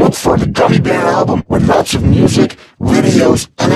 Look for the Gummy Bear album with lots of music, videos, and